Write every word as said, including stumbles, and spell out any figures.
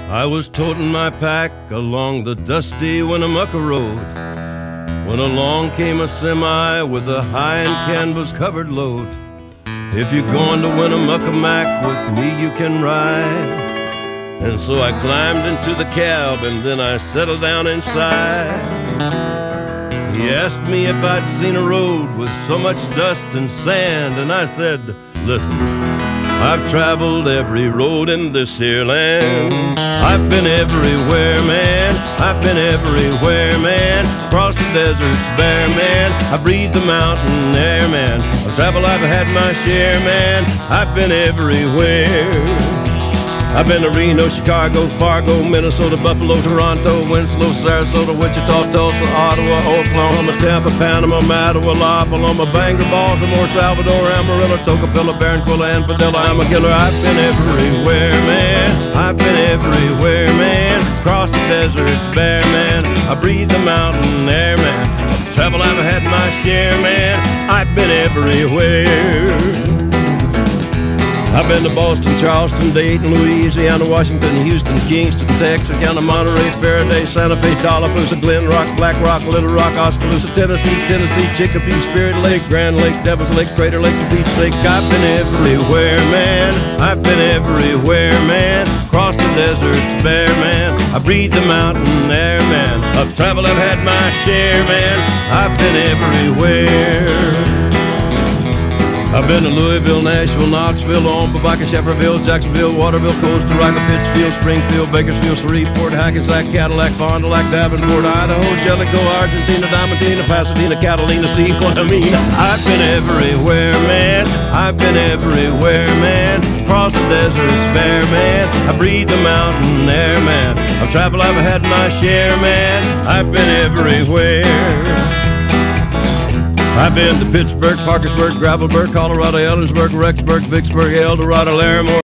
I was toting my pack along the dusty Winnemucca road when along came a semi with a high and canvas covered load. If you're going to Winnemucca Mac with me, you can ride. And so I climbed into the cab and then I settled down inside. He asked me if I'd seen a road with so much dust and sand, and I said, listen, I've traveled every road in this here land. I've been everywhere, man. I've been everywhere, man. Across the deserts bare, man. I breathe the mountain air, man. I've traveled, I've had my share, man. I've been everywhere. I've been to Reno, Chicago, Fargo, Minnesota, Buffalo, Toronto, Winslow, Sarasota, Wichita, Tulsa, Ottawa, Oklahoma, Tampa, Panama, Mattawa, La Paloma, Bangor, Baltimore, Salvador, Amarillo, Tocopilla, Barranquilla, and Padilla. I'm a killer. I've been everywhere, man. I've been everywhere, man. Across the deserts bare, man. I breathe the mountain air, man. I've traveled, I've had my share, man. I've been everywhere. I've been to Boston, Charleston, Dayton, Louisiana, Washington, Houston, Kingston, Texarkana, Monterey, Faraday, Santa Fe, Tallapoosa, Glen Rock, Black Rock, Little Rock, Oskaloosa, Tennessee, Tennessee, Chicopee, Spirit Lake, Grand Lake, Devil's Lake, Crater Lake, the Beach Lake. I've been everywhere, man. I've been everywhere, man. Across the deserts bare, man. I breathe the mountain air, man. I've traveled, I've had my share, man. I've been everywhere. I've been to Louisville, Nashville, Knoxville, Omaha, Shefferville, Jacksonville, Waterville, Costa Rica, Pittsfield, Springfield, Bakersfield, Shreveport, Hackensack, Cadillac, Fond du Lac, Davenport, Idaho, Jellicoe, Argentina, Diamantina, Pasadena, Catalina. See what I mean? I've been everywhere, man. I've been everywhere, man. Across the deserts bare, man. I breathe the mountain air, man. I've traveled, I've had my share, man. I've been everywhere. I've been to Pittsburgh, Parkersburg, Gravelburg, Colorado, Ellensburg, Rexburg, Vicksburg, El Dorado, Larimore.